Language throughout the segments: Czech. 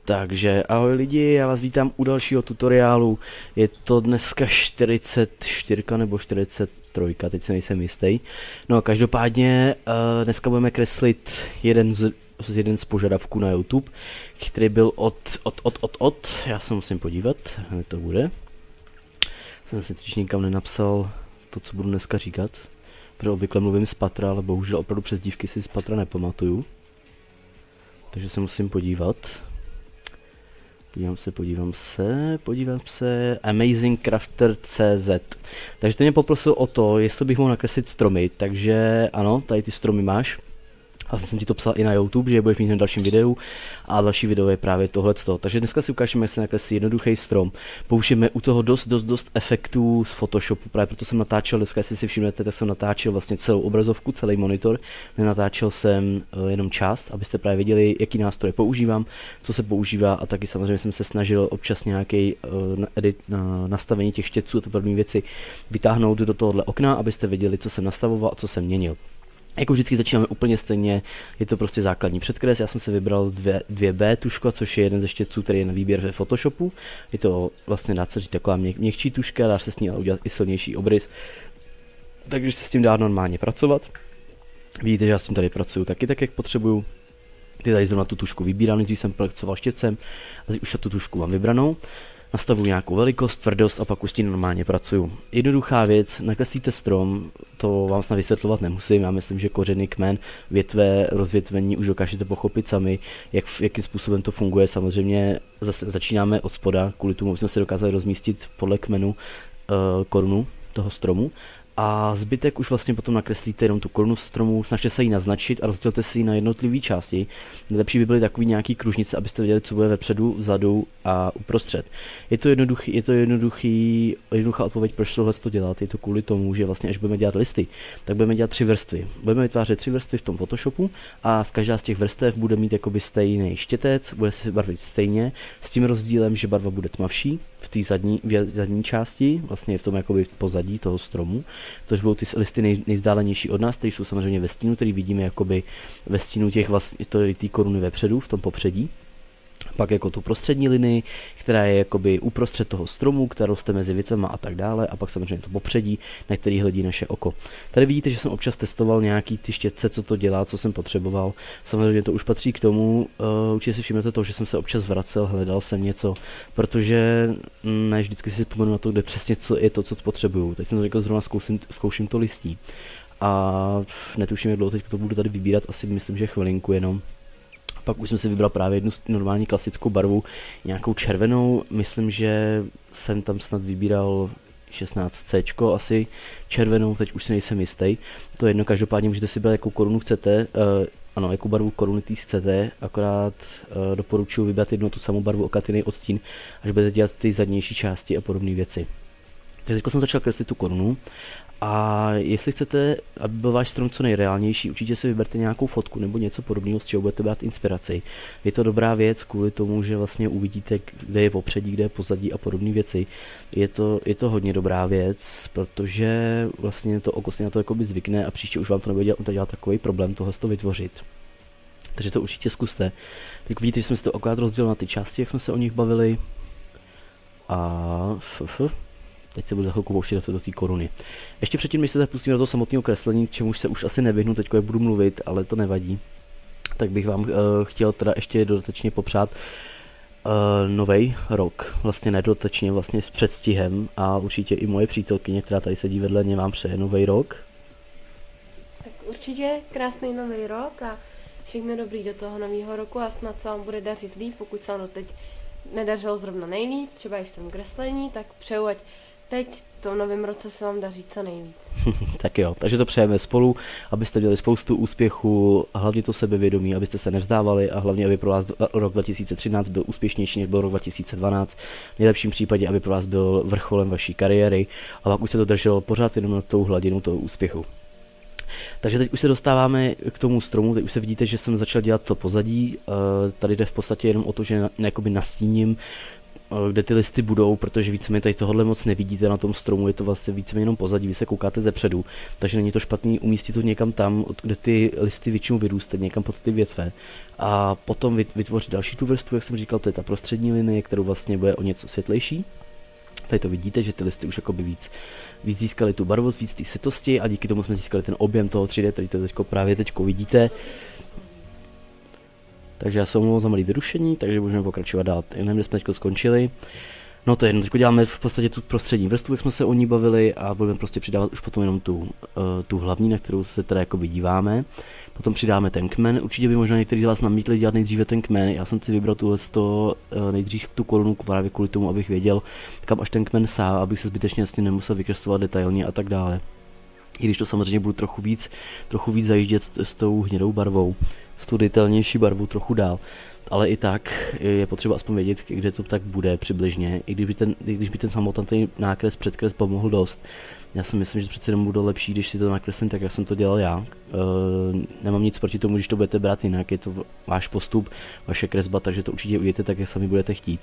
Takže ahoj lidi, já vás vítám u dalšího tutoriálu. Je to dneska 44 nebo 43, teď se nejsem jistý. No každopádně dneska budeme kreslit jeden z požadavků na YouTube, který byl já se musím podívat, hned to bude. Jsem si totiž nikam nenapsal to, co budu dneska říkat, protože obvykle mluvím z patra, ale bohužel opravdu přes dívky si z patra nepamatuju. Takže se musím podívat. Podívám se, AmazingCrafter.cz. Takže ten mě poprosil o to, jestli bych mohl nakreslit stromy, takže ano, tady ty stromy máš. A jsem ti to psal i na YouTube, že je budeš mít v dalším videu a další video je právě tohleto. Takže dneska si ukážeme, jak se nakreslí jednoduchý strom. Použijeme u toho dost efektů z Photoshopu, právě proto jsem natáčel dneska, jestli si všimnete, tak jsem natáčel vlastně celou obrazovku, celý monitor. Nenatáčel jsem jenom část, abyste právě věděli, jaký nástroje používám, co se používá a taky samozřejmě jsem se snažil občas nějaký nastavení těch štětců a ty první věci vytáhnout do tohohle okna, abyste věděli, co jsem nastavoval a co jsem měnil. Jako vždycky začínáme úplně stejně, je to prostě základní předkres, já jsem si vybral 2B tuško, což je jeden ze štětců, který je na výběr ve Photoshopu. Je to vlastně, dá se říct, taková měkčí tuška, dá se s ní udělat i silnější obrys, takže se s tím dá normálně pracovat. Vidíte, že já s tím tady pracuju taky tak, jak potřebuju. Ty tady zrovna tu tušku vybírám, nejdřív jsem pracoval štětcem a teď už tu tušku mám vybranou. Nastavuji nějakou velikost, tvrdost a pak už s tím normálně pracuju. Jednoduchá věc, nakreslíte strom, to vám snad vysvětlovat nemusím, já myslím, že kořeny, kmen, větve, rozvětvení už dokážete pochopit sami, jakým způsobem to funguje. Samozřejmě začínáme od spoda, kvůli tomu jsme si dokázali rozmístit podle kmenu korunu toho stromu. A zbytek už vlastně potom nakreslíte jenom tu korunu stromu, snažte se ji naznačit a rozdělte si ji na jednotlivé části. Nejlepší by byly takový nějaký kružnice, abyste věděli, co bude vepředu, vzadu a uprostřed. Je to jednoduchá odpověď, proč tohle to dělat. Je to kvůli tomu, že vlastně až budeme dělat listy, tak budeme dělat 3 vrstvy. Budeme vytvářet 3 vrstvy v tom Photoshopu a z každá z těch vrstev bude mít jakoby stejný štětec, bude se barvit stejně, s tím rozdílem, že barva bude tmavší v té zadní části, vlastně v tom jakoby pozadí toho stromu. Tož budou ty listy nejzdálenější od nás, které jsou samozřejmě ve stínu, který vidíme jakoby ve stínu těch vlastně té koruny vepředu, v tom popředí. Pak jako tu prostřední linii, která je jakoby uprostřed toho stromu, která roste mezi větvema a tak dále, a pak samozřejmě to popředí, na který hledí naše oko. Tady vidíte, že jsem občas testoval nějaký ty štětce, co to dělá, co jsem potřeboval. Samozřejmě to už patří k tomu, určitě si všimnete to, že jsem se občas vracel, hledal jsem něco, protože ne vždycky si vzpomenu na to, kde přesně co je to, co potřebuju. Teď jsem to řekl, zrovna zkouším to listí. A netuším, jak dlouho teď to budu tady vybírat, asi myslím, že chvilinku jenom. Pak už jsem si vybral právě jednu normální klasickou barvu, nějakou červenou, myslím, že jsem tam snad vybíral 16C asi červenou, teď už si nejsem jistý. To je jedno, každopádně můžete si brát, jakou korunu chcete, ano, jakou barvu koruny chcete, akorát doporučuji vybrat jednu tu samou barvu okatynej odstín, až budete dělat ty zadnější části a podobné věci. Teď jsem začal kreslit tu korunu. A jestli chcete, aby byl váš strom co nejreálnější, určitě si vyberte nějakou fotku nebo něco podobného, z čeho budete brát inspiraci. Je to dobrá věc kvůli tomu, že vlastně uvidíte, kde je popředí, kde je pozadí a podobné věci. Je to hodně dobrá věc, protože vlastně to oko si na to jakoby zvykne a příště už vám to nebude dělat takový problém tohle to vytvořit. Takže to určitě zkuste. Tak vidíte, že jsme si to akorát rozdělili na ty části, jak jsme se o nich bavili. A teď se budu za chvilku pouštět do té koruny. Ještě předtím, než se zapustím do toho samotného kreslení, k čemuž se už asi nevyhnu, teď jak budu mluvit, ale to nevadí, tak bych vám chtěl teda ještě dodatečně popřát nový rok, vlastně nedodatečně, vlastně s předstihem, a určitě i moje přítelkyně, která tady sedí vedle mě, vám přeje nový rok. Tak určitě krásný nový rok a všechno dobrý do toho nového roku a snad se vám bude dařit líp, pokud se vám doteď nedařilo zrovna nejlíp, třeba i v tom kreslení, tak přeju, ať teď v tom novém roce se vám daří co nejvíc. Tak jo, takže to přejeme spolu, abyste měli spoustu úspěchů, hlavně to sebevědomí, abyste se nevzdávali a hlavně, aby pro vás rok 2013 byl úspěšnější, než byl rok 2012. V nejlepším případě, aby pro vás byl vrcholem vaší kariéry a pak už se to drželo pořád jenom na tou hladinu toho úspěchu. Takže teď už se dostáváme k tomu stromu, teď už se vidíte, že jsem začal dělat to pozadí, tady jde v podstatě jenom o to, že jakoby nastíním kde ty listy budou, protože víceméně tady tohle moc nevidíte na tom stromu, je to vlastně víceméně jenom pozadí, vy se koukáte zepředu, takže není to špatný umístit to někam tam, kde ty listy většinou vyrůstají, někam pod ty větve a potom vytvořit další tu vrstvu, jak jsem říkal, to je ta prostřední linie, kterou vlastně bude o něco světlejší. Tady to vidíte, že ty listy už jakoby víc získaly tu barvost, víc té sytosti a díky tomu jsme získali ten objem toho 3D, který to právě teďko vidíte. Takže já se omlouvám za malý vyrušení, takže můžeme pokračovat dál. Nevím, kde jsme teď skončili. No to je jedno, teď děláme v podstatě tu prostřední vrstvu, jak jsme se o ní bavili a budeme prostě přidávat už potom jenom tu hlavní, na kterou se teda jako díváme. Potom přidáme ten kmen, určitě by možná někteří z vás namítli dělat nejdříve ten kmen, já jsem si vybral nejdřív tu korunu právě kvůli tomu, abych věděl, kam až ten kmen sá, abych se zbytečně vlastně nemusel vykreslovat detailně a tak dále. I když to samozřejmě budu trochu víc zajíždět s tou hnědou barvou, s tou detailnější barvou trochu dál. Ale i tak je potřeba aspoň vědět, kde to tak bude přibližně, i když by ten samotný nákres předkres pomohl dost. Já si myslím, že přece jenom bude lepší, když si to nakreslím tak, jak jsem to dělal já. Nemám nic proti tomu, když to budete brát jinak, je to váš postup, vaše kresba, takže to určitě udějte tak, jak sami budete chtít.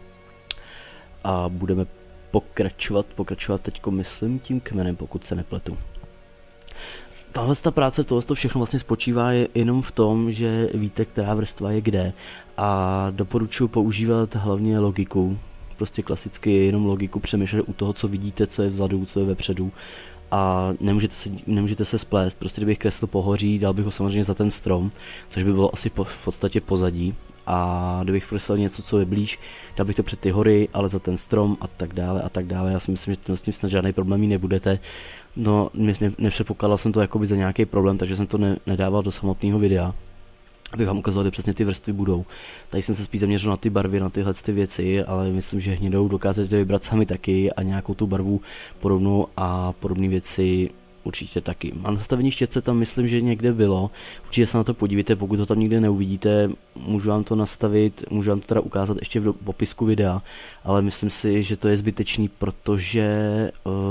A budeme pokračovat teďko, myslím, tím kmenem, pokud se nepletu. Tahle práce, tohle všechno vlastně spočívá jenom v tom, že víte, která vrstva je kde a doporučuji používat hlavně logiku, prostě klasicky jenom logiku, přemýšlet u toho, co vidíte, co je vzadu, co je vepředu a nemůžete se splést, prostě kdybych kreslil pohoří, dal bych ho samozřejmě za ten strom, což by bylo asi v podstatě pozadí a kdybych kreslil něco, co je blíž, dal bych to před ty hory, ale za ten strom a tak dále, já si myslím, že s tím snad žádný problémí nebudete. No, nepředpokládal jsem to jakoby za nějaký problém, takže jsem to nedával do samotného videa, abych vám ukazoval, kde přesně ty vrstvy budou. Tady jsem se spíš zaměřil na ty barvy, na tyhle ty věci, ale myslím, že hnědou dokážete vybrat sami taky a nějakou tu barvu podobnou a podobné věci určitě taky. A nastavení štětce tam myslím, že někde bylo. Určitě se na to podívejte, pokud to tam nikde neuvidíte, můžu vám to nastavit, můžu vám to teda ukázat ještě v popisku videa, ale myslím si, že to je zbytečný, protože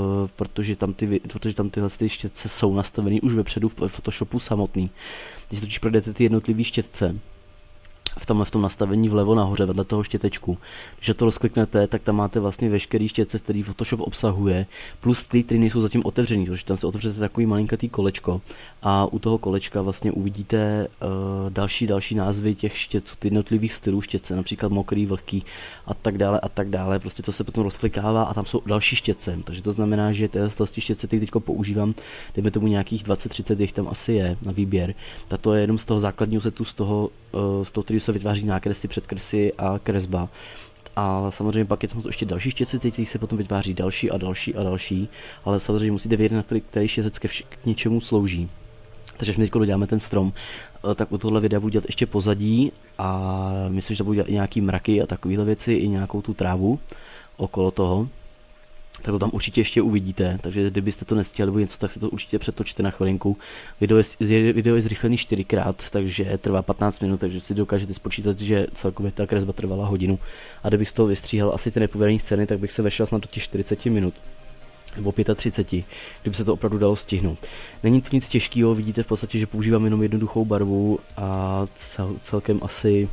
tam tyhle ty štětce jsou nastavený už vepředu v Photoshopu samotný. Když totiž projdete ty jednotlivý štětce, v tom nastavení vlevo nahoře vedle toho štětečku. Když to rozkliknete, tak tam máte vlastně veškerý štětce, který Photoshop obsahuje, plus ty, které nejsou zatím otevřený, protože tam se otevřete takový malinkatý kolečko a u toho kolečka vlastně uvidíte další názvy těch štětců, ty jednotlivých stylů štětce, například mokrý, vlhký a tak dále, prostě to se potom rozklikává a tam jsou další štětce, takže to znamená, že ty štětce, které teď používám, dejme tomu nějakých 20-30, jich tam asi je na výběr, tak to je jenom z toho základního setu, z toho, který se vytváří nákresy, předkresy a kresba. A samozřejmě pak je tam ještě další štětce, těch se potom vytváří další a další, ale samozřejmě musíte vědět, na který štětec k něčemu slouží. Takže až my teď doděláme ten strom, tak u tohle videa budu dělat ještě pozadí a myslím, že to budu dělat i nějaký mraky a takovéhle věci, i nějakou tu trávu okolo toho. Tak to tam určitě ještě uvidíte, takže kdybyste to nestihli nebo něco, tak se to určitě přetočte na chvilinku. Video je zrychlený 4x, takže trvá 15 minut, takže si dokážete spočítat, že celkově ta kresba trvala hodinu. A kdybych z toho vystříhal asi ty nepovedené scény, tak bych se vešel snad do těch 40 minut. Nebo 35, kdyby se to opravdu dalo stihnout. Není to nic těžkého, vidíte v podstatě, že používám jenom jednoduchou barvu a celkem asi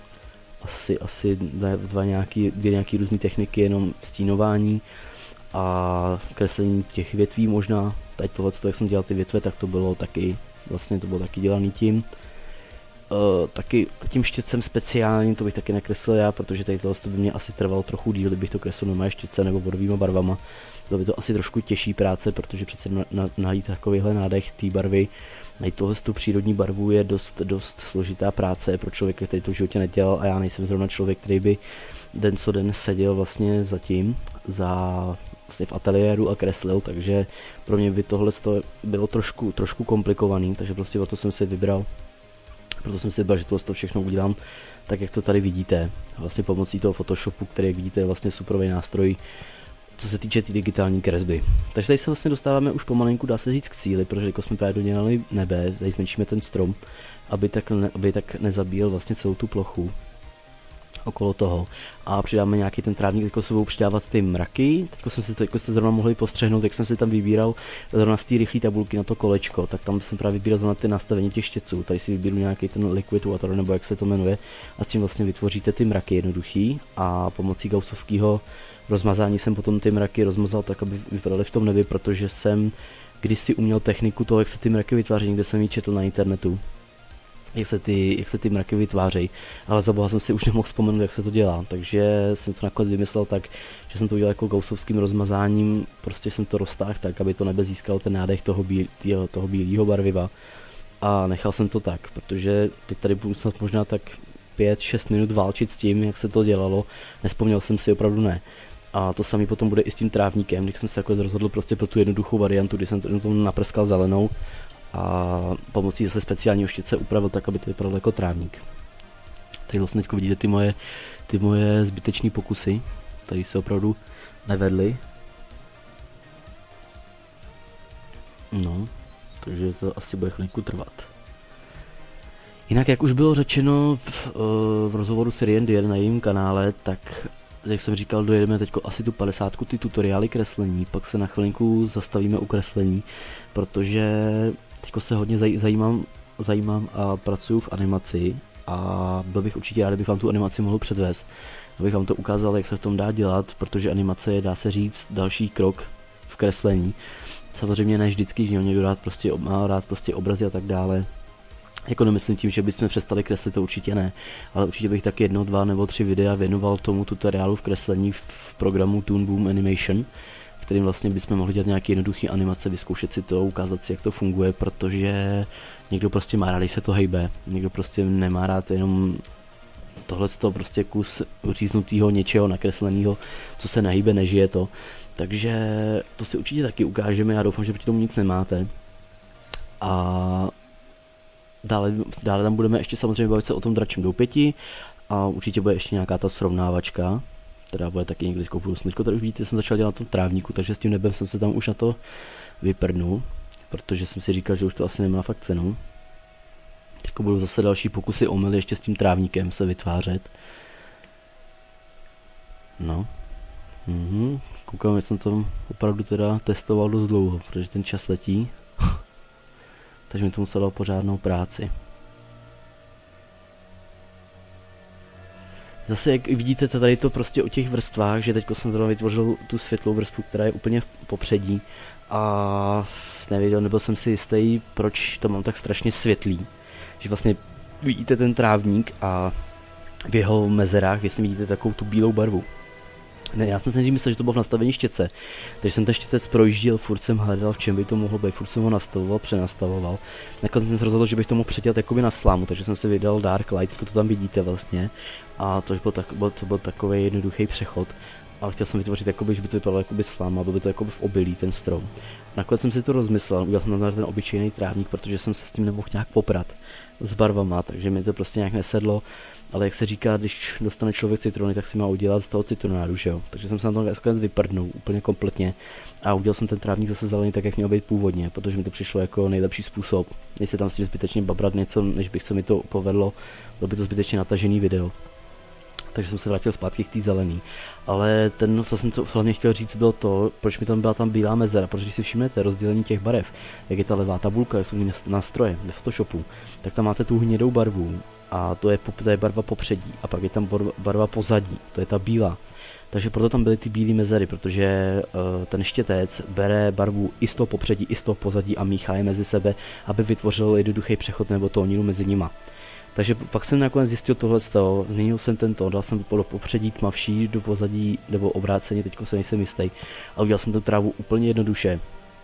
dvě nějaký různé techniky, jenom stínování a kreslení těch větví možná. Tady tohle, jak jsem dělal ty větve, tak to bylo taky dělaný tím. Taky tím štětcem speciálním, to bych taky nekreslil já, protože tady tohle by mě asi trvalo trochu díl, kdybych to kreslil normálně štětce nebo bodovýma barvama. Bylo by to asi trošku těžší práce, protože přece najít takovýhle nádech té barvy, najít tohle tu přírodní barvu je dost složitá práce pro člověka, který to v životě nedělal a já nejsem zrovna člověk, který by den co den seděl vlastně vlastně v ateliéru a kreslil, takže pro mě by tohle bylo trošku komplikovaný, takže prostě proto jsem si vybral, že tohle všechno udělám tak, jak to tady vidíte, vlastně pomocí toho Photoshopu, který, jak vidíte, je vlastně superový nástroj, co se týče té digitální kresby. Takže tady se vlastně dostáváme už pomalinku, dá se říct, k cíli, protože jako jsme právě dodělali nebe, tady zmenšíme ten strom, aby tak nezabíjel vlastně celou tu plochu. okolo toho a přidáme nějaký ten trávník, jako se budou přidávat ty mraky. Teďko jste zrovna mohli postřehnout, jak jsem si tam vybíral zrovna z té rychlé tabulky na to kolečko, tak tam jsem právě vybíral zrovna ty nastavení těch štětců. Tady si vybíru nějaký ten liquid water, nebo jak se to jmenuje, a s tím vlastně vytvoříte ty mraky jednoduchý a pomocí gaussovského rozmazání jsem potom ty mraky rozmazal tak, aby vypadaly v tom nebi, protože jsem kdysi uměl techniku toho, jak se ty mraky vytváří, někde jsem ji četl na internetu. Jak se ty mraky vytvářejí, ale za boha jsem si už nemohl vzpomenout, jak se to dělá, takže jsem to nakonec vymyslel tak, že jsem to udělal jako gaussovským rozmazáním, prostě jsem to roztáhl tak, aby to nebe získalo ten nádech toho bílého barviva a nechal jsem to tak, protože teď tady budu snad možná tak 5-6 minut válčit s tím, jak se to dělalo, nespomněl jsem si, opravdu ne. A to samé potom bude i s tím trávníkem, když jsem se jako rozhodl prostě pro tu jednoduchou variantu, kdy jsem to naprskal zelenou a pomocí zase speciálního štětce upravil tak, aby to vypadalo jako trávník. Tady vlastně teď vidíte ty moje zbytečné pokusy, tady se opravdu nevedly. No, takže to asi bude chvilku trvat. Jinak, jak už bylo řečeno v rozhovoru s Riendier na jejím kanále, tak jak jsem říkal, dojedeme teď asi tu 50 ty tutoriály kreslení, pak se na chvilinku zastavíme u kreslení, protože teďko se hodně zajímám a pracuju v animaci a byl bych určitě rád, kdybych vám tu animaci mohl předvést, abych vám to ukázal, jak se v tom dá dělat, protože animace je, dá se říct, další krok v kreslení. Samozřejmě ne vždycky, že někdo má rád prostě obrazy a tak dále. Jako nemyslím tím, že bychom přestali kreslit, to určitě ne, ale určitě bych tak 1, 2 nebo 3 videa věnoval tomu tutoriálu v kreslení v programu Toon Boom Animation, kterým vlastně bychom mohli dělat nějaké jednoduché animace, vyzkoušet si to, ukázat si, jak to funguje, protože někdo prostě má rád, když se to hejbe, někdo prostě nemá rád jenom tohleto prostě kus říznutého něčeho nakresleného, co se nehýbe, nežije to. Takže to si určitě taky ukážeme, já doufám, že proti tomu nic nemáte. A dále tam budeme ještě samozřejmě bavit se o tom dračím doupěti a určitě bude ještě nějaká ta srovnávačka, která bude taky někdy v budoucnu. Tady už vidíte, jsem začal dělat na tom trávníku, takže s tím nebem jsem se tam už na to vyprdnul, protože jsem si říkal, že už to asi nemá fakt cenu. Teď budou zase další pokusy omyly ještě s tím trávníkem se vytvářet. No. Koukám, že jsem tam opravdu teda testoval dost dlouho, protože ten čas letí. Takže mi to muselo pořádnou práci. Zase jak vidíte tady to prostě o těch vrstvách, že teďko jsem zrovna vytvořil tu světlou vrstvu, která je úplně v popředí a nebyl jsem si jistý, proč to mám tak strašně světlý. Že vlastně vidíte ten trávník a v jeho mezerách jestli vidíte takovou tu bílou barvu. Ne, já jsem si myslel, že to bylo v nastavení štětce, takže jsem ten štětec projížděl, furt jsem hledal, v čem by to mohlo být, furt jsem ho nastavoval, přenastavoval. Nakonec jsem se rozhodl, že bych to mohl předělat jakoby na slámu, takže jsem si vydal Dark Light, jako to tam vidíte vlastně. A to byl takový jednoduchý přechod. A chtěl jsem vytvořit jakoby, že by to vypadalo jakoby sláma, aby by to jakoby v obilí ten strom. Nakonec jsem si to rozmyslel, udělal jsem tam ten obyčejný trávník, protože jsem se s tím nemohl nějak poprat s barvama, takže mi to prostě nějak nesedlo. Ale jak se říká, když dostane člověk citrony, tak si má udělat z toho citronádu, že jo. Takže jsem se na tom nakonec vyprdnul úplně kompletně a udělal jsem ten trávník zase zelený tak, jak měl být původně, protože mi to přišlo jako nejlepší způsob. Než se tam s tím zbytečně babrat něco, než bych se mi to povedlo, bylo by to zbytečně natažený video. Takže jsem se vrátil zpátky k té zelený. Ale co jsem to hlavně chtěl říct, bylo to, proč mi tam byla bílá mezera, protože když si všimnete rozdělení těch barev, jak je ta levá tabulka, jak jsou nástroje ve Photoshopu, tak tam máte tu hnědou barvu a to je barva popředí a pak je tam barva pozadí, to je ta bílá. Takže proto tam byly ty bílé mezery, protože ten štětec bere barvu i z toho popředí, i z toho pozadí a míchá je mezi sebe, aby vytvořil jednoduchý přechod nebo tóninu mezi nima. Takže pak jsem nakonec zjistil tohleto, změnil jsem ten tón, dal jsem do popředí tmavší, do pozadí nebo obráceně, teďko se nejsem jistý, a udělal jsem tu trávu úplně jednoduše.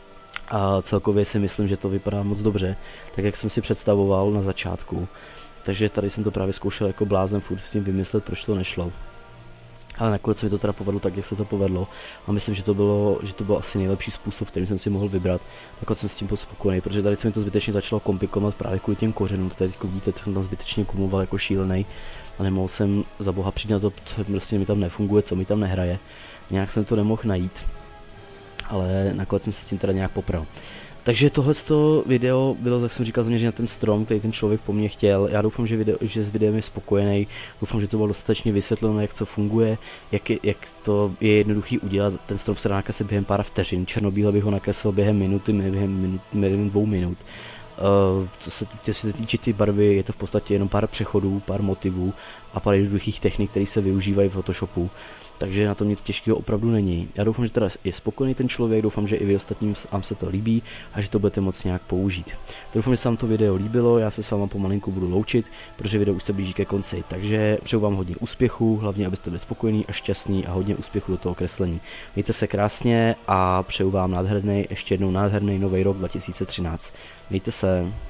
A celkově si myslím, že to vypadá moc dobře, tak jak jsem si představoval na začátku. Takže tady jsem to právě zkoušel jako blázen furt s tím vymyslet, proč to nešlo. Ale nakonec se mi to teda povedlo tak, jak se to povedlo. A myslím, že to byl asi nejlepší způsob, který jsem si mohl vybrat. Nakonec jsem s tím spokojený, protože tady se mi to zbytečně začalo komplikovat právě kvůli těm kořenům. Tady teď vidíte, že jsem tam zbytečně kumuloval jako šílený. A nemohl jsem za boha přijít na to, co prostě mi tam nefunguje, co mi tam nehraje. Nějak jsem to nemohl najít. Ale nakonec jsem se s tím teda nějak popral. Takže tohleto video bylo, jak jsem říkal, zaměřené na ten strom, který ten člověk po mně chtěl. Já doufám, že s videem je spokojený. Doufám, že to bylo dostatečně vysvětleno, jak co funguje, jak to je jednoduchý udělat. Ten strom se dá nakreslit během pár vteřin. Černobíle bych ho nakreslil během minuty, během 2 minut. Co se týče ty barvy, je to v podstatě jenom pár přechodů, pár motivů a pár jednoduchých technik, které se využívají v Photoshopu. Takže na tom nic těžkého opravdu není. Já doufám, že teda je spokojený ten člověk, doufám, že i vy ostatním vám se to líbí a že to budete moct nějak použít. Doufám, že se vám to video líbilo, já se s váma pomalinku budu loučit, protože video už se blíží ke konci. Takže přeju vám hodně úspěchů, hlavně abyste byli spokojení a šťastní a hodně úspěchu do toho kreslení. Mějte se krásně a přeju vám ještě jednou nádherný nový rok 2013. Mějte se.